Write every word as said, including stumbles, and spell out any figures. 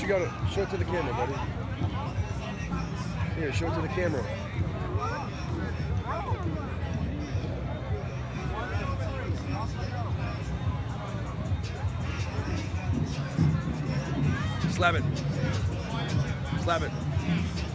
gotta show it to the camera, buddy. Here, show it to the camera. Slap it. Slap it.